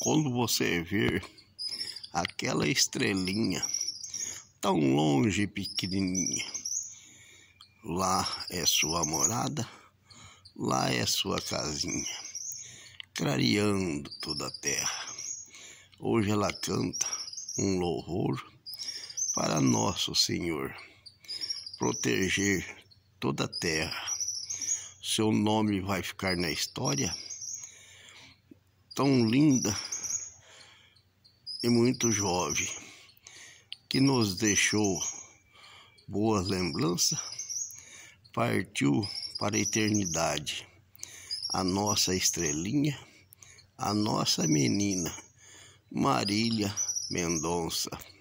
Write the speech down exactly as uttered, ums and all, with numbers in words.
Quando você ver aquela estrelinha tão longe e pequenininha, lá é sua morada, lá é sua casinha, clareando toda a terra. Hoje ela canta um louvor para nosso Senhor, proteger toda a terra. Seu nome vai ficar na história, tão linda e muito jovem, que nos deixou boas lembranças, partiu para a eternidade. A nossa estrelinha, a nossa menina, Marília Mendonça.